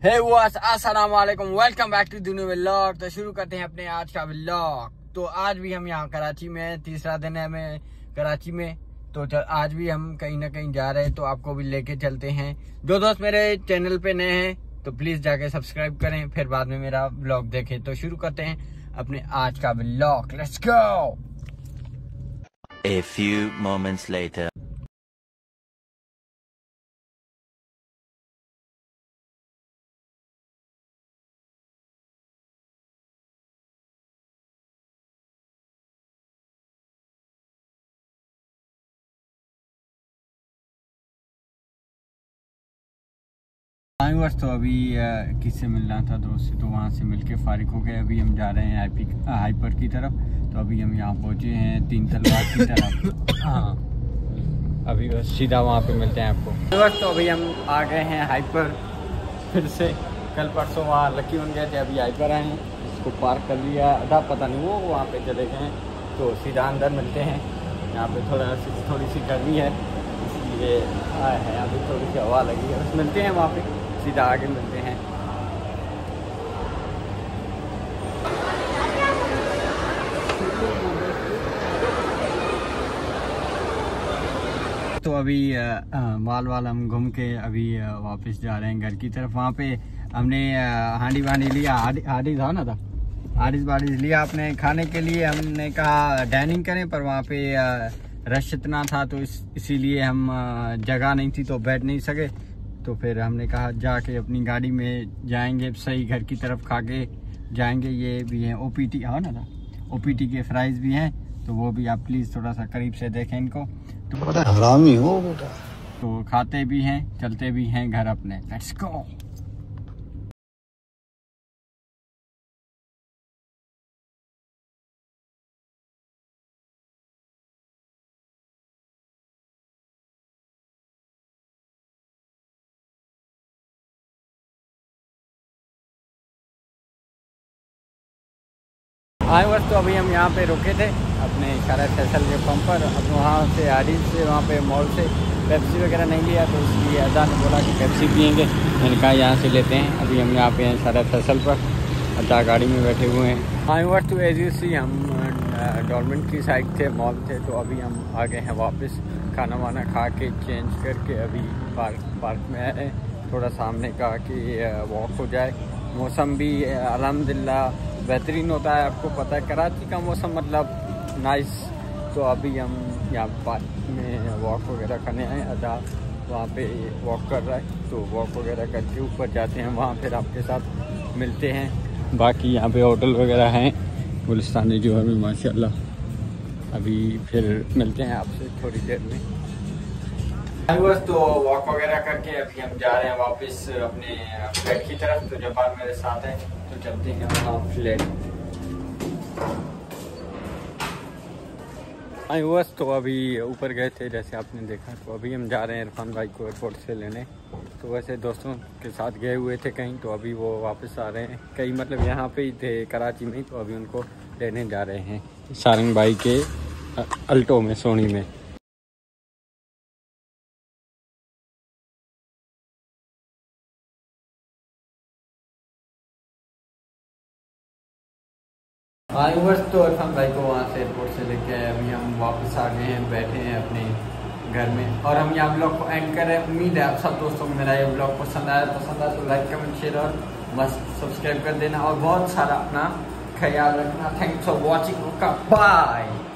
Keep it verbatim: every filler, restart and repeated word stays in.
हे वास अस्सलाम वालेकुम, welcome back to the new vlog. तो शुरू करते हैं अपने आज का व्लॉग। तो आज भी हम यहाँ कराची में, तीसरा दिन है हमें कराची में। तो आज भी हम कहीं ना कहीं जा रहे हैं, तो आपको भी लेके चलते हैं। जो दोस्त मेरे चैनल पे नए हैं तो प्लीज जाके सब्सक्राइब करें, फिर बाद में मेरा व्लॉग देखें। तो शुरू करते हैं अपने आज का vlog, let's go. A few moments later. तो अभी किससे मिलना था दोस्त से, तो वहाँ से मिलके फारिग हो गए। अभी हम जा रहे हैं हाइपी हाइपर की तरफ। तो अभी हम यहाँ पहुँचे हैं तीन तलवार की तरफ। हाँ, अभी बस सीधा वहाँ पे मिलते हैं आपको। तो अभी हम आ गए हैं हाइपर फिर से। कल परसों वहाँ लकी बन गए थे, अभी हाइपर आए हैं। इसको पार्क कर लिया, आधा पता नहीं वो वहाँ पे चले गए हैं। तो सीधा अंदर मिलते हैं। यहाँ पे थोड़ा सी थोड़ी सी गर्मी है, इसलिए आए हैं। अभी थोड़ी सी हवा लगी है, बस मिलते हैं वहाँ पे, सीधा आगे मिलते हैं। तो अभी माल वाल हम घूम के अभी वापस जा रहे हैं घर की तरफ। वहाँ पे हमने हांडी वांडी लिया, हांडी था ना था हारिस बारिस लिया अपने खाने के लिए। हमने कहा डाइनिंग करें, पर वहाँ पे रश इतना था तो इस इसीलिए हम जगह नहीं थी तो बैठ नहीं सके। तो फिर हमने कहा जाके अपनी गाड़ी में जाएंगे, सही घर की तरफ खा के जाएंगे। ये भी है ओपीटी, हाँ ना था ओपीटी के फ्राइज भी हैं, तो वो भी आप प्लीज़ थोड़ा सा करीब से देखें इनको। तो हरामी हो बेटा। तो खाते भी हैं, चलते भी हैं घर अपने। Let's go. आए बस। तो अभी हम यहाँ पे रुके थे अपने शारा फैसल के पंप पर। अब वहाँ से आरिस से वहाँ पे मॉल से पेप्सी वगैरह नहीं लिया, तो इसलिए अदा ने बोला कि पेप्सी पियेंगे। मैंने कहा यहाँ से लेते हैं। अभी हम यहाँ पे हैं शारा फैसल पर, अदा गाड़ी में बैठे हुए हैं। आए बस। तो एज यू सी हम डॉलमेंट की साइड थे, मॉल थे। तो अभी हम आ गए हैं वापस, खाना वाना खा के चेंज करके अभी पार्क पार्क में आए। थोड़ा सामने का कि वॉक हो जाए। मौसम भी अल्हम्दुलिल्लाह बेहतरीन होता है। आपको पता है कराची का मौसम मतलब नाइस। तो अभी हम यहाँ पार्क में वॉक वगैरह करने आए। अदा वहाँ पे वॉक कर रहा है, तो वॉक वगैरह करके ऊपर जाते हैं, वहाँ फिर आपके साथ मिलते हैं। बाकी यहाँ पे होटल वगैरह हैं गुलिस्तानी जो है माशाल्लाह। अभी फिर मिलते हैं आपसे थोड़ी देर में। बस तो वॉक वगैरह करके अभी हम जा रहे हैं वापस अपने फ्लैट की तरफ। तो जबार मेरे साथ है, तो चलते हैं वहाँ फ्लैट। आई बस। तो अभी ऊपर गए थे जैसे आपने देखा। तो अभी हम जा रहे हैं इरफान भाई को एयरपोर्ट से लेने। तो वैसे दोस्तों के साथ गए हुए थे कहीं, तो अभी वो वापस आ रहे हैं कहीं, मतलब यहाँ पे ही थे कराची में ही। तो अभी उनको लेने जा रहे हैं सारंग भाई के अल्टो में, सोनी में। हाँ बस। तो इरफान भाई को वहाँ से एयरपोर्ट से लेके आए। अभी हम वापस आ गए हैं, बैठे हैं अपने घर में, और हम यहाँ ब्लॉग को एंड कर रहे हैं। उम्मीद है आप सब दोस्तों को मेरा ये ब्लॉग पसंद आया। पसंद आया तो लाइक कमेंट शेयर और मस्त सब्सक्राइब कर देना, और बहुत सारा अपना ख्याल रखना। Thanks for watching. बाय।